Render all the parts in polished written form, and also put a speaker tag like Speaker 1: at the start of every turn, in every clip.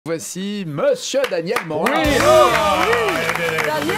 Speaker 1: Voici Monsieur Daniel Morin.
Speaker 2: Oui,
Speaker 3: Daniel.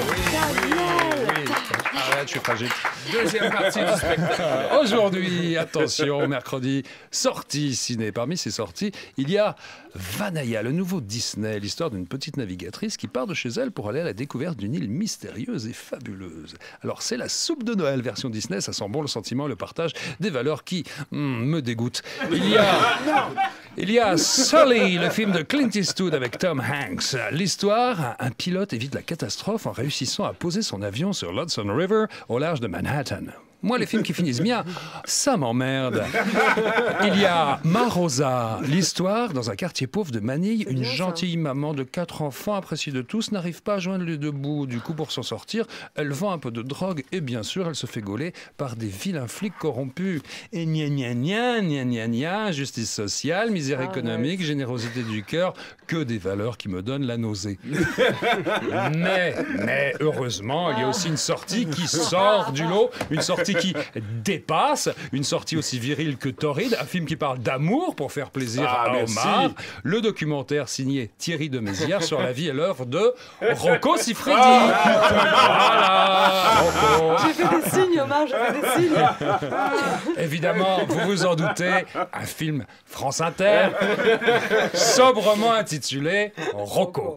Speaker 2: Arrête, je suis fragile.
Speaker 1: Deuxième partie du spectacle.
Speaker 2: Aujourd'hui, attention, mercredi, sortie ciné. Parmi ces sorties, il y a Vanaya, le nouveau Disney, l'histoire d'une petite navigatrice qui part de chez elle pour aller à la découverte d'une île mystérieuse et fabuleuse. Alors, c'est la soupe de Noël version Disney, ça sent bon le sentiment et le partage des valeurs qui me dégoûtent. Il y a Sully, le film de Clint Eastwood avec Tom Hanks. L'histoire, un pilote évite la catastrophe en réussissant à poser son avion sur l'Hudson River au large de Manhattan. Moi, les films qui finissent bien, ça m'emmerde. Il y a Marosa, l'histoire, dans un quartier pauvre de Manille, une gentille maman de 4 enfants, appréciée de tous, n'arrive pas à joindre les deux bouts. Du coup, pour s'en sortir, elle vend un peu de drogue et bien sûr, elle se fait gauler par des vilains flics corrompus. Et gna gna gna, gna gna gna, justice sociale, misère économique, générosité du cœur, que des valeurs qui me donnent la nausée. Mais heureusement, il y a aussi une sortie qui sort du lot, une sortie qui dépasse, une sortie aussi virile que torride, un film qui parle d'amour pour faire plaisir à Omar, le documentaire signé Thierry de Mézières sur la vie et l'œuvre de Rocco Siffredi. Voilà, Rocco.
Speaker 3: J'ai fait des signes, Omar, j'ai fait des signes.
Speaker 2: Évidemment, vous vous en doutez, un film France Inter, sobrement intitulé Rocco.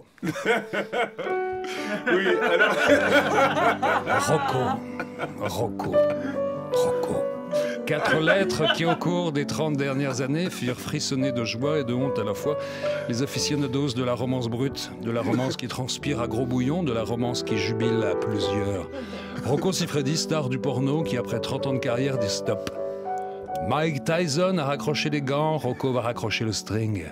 Speaker 1: Oui, alors...
Speaker 2: Rocco. 4 lettres qui, au cours des 30 dernières années, firent frissonner de joie et de honte à la fois les aficionados de la romance brute, de la romance qui transpire à gros bouillon, de la romance qui jubile à plusieurs. Rocco Siffredi, star du porno, qui après 30 ans de carrière dit stop. Mike Tyson a raccroché les gants, Rocco va raccrocher le string.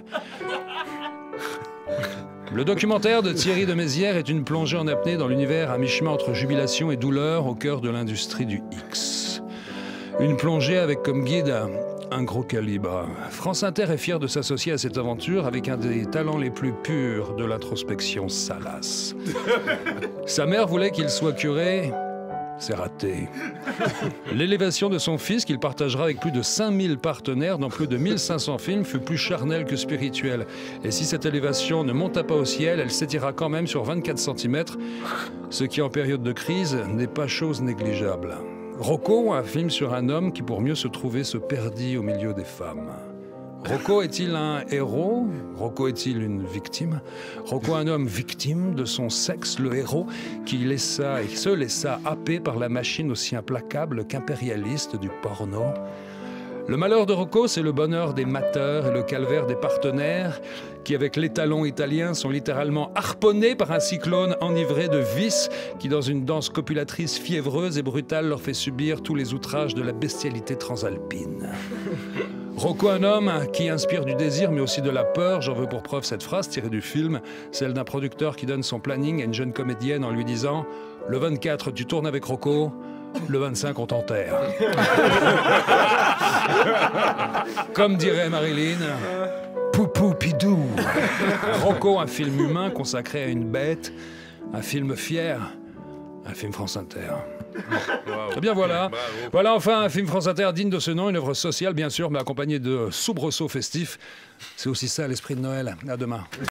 Speaker 2: Le documentaire de Thierry de Mézières est une plongée en apnée dans l'univers à mi-chemin entre jubilation et douleur au cœur de l'industrie du X. Une plongée avec comme guide un gros calibre. France Inter est fière de s'associer à cette aventure avec un des talents les plus purs de l'introspection salace. Sa mère voulait qu'il soit curé. C'est raté. L'élévation de son fils, qu'il partagera avec plus de 5000 partenaires dans plus de 1500 films, fut plus charnelle que spirituelle. Et si cette élévation ne monta pas au ciel, elle s'étira quand même sur 24 cm, ce qui en période de crise n'est pas chose négligeable. Rocco, un film sur un homme qui, pour mieux se trouver, se perdit au milieu des femmes. Rocco est-il un héros? Rocco est-il une victime? Rocco, un homme victime de son sexe, le héros, qui se laissa happer par la machine aussi implacable qu'impérialiste du porno. Le malheur de Rocco, c'est le bonheur des mateurs et le calvaire des partenaires qui, avec l'étalon italien, sont littéralement harponnés par un cyclone enivré de vices qui, dans une danse copulatrice fiévreuse et brutale, leur fait subir tous les outrages de la bestialité transalpine. Rocco, un homme qui inspire du désir mais aussi de la peur. J'en veux pour preuve cette phrase tirée du film, celle d'un producteur qui donne son planning à une jeune comédienne en lui disant « Le 24, tu tournes avec Rocco, le 25, on t'enterre. » Comme dirait Marilyn, poupou pidou. Rocco, un film humain consacré à une bête, un film fier, un film France Inter. Eh bien voilà, voilà enfin un film France Inter digne de ce nom, une œuvre sociale bien sûr, mais accompagnée de soubresauts festifs. C'est aussi ça l'esprit de Noël. À demain.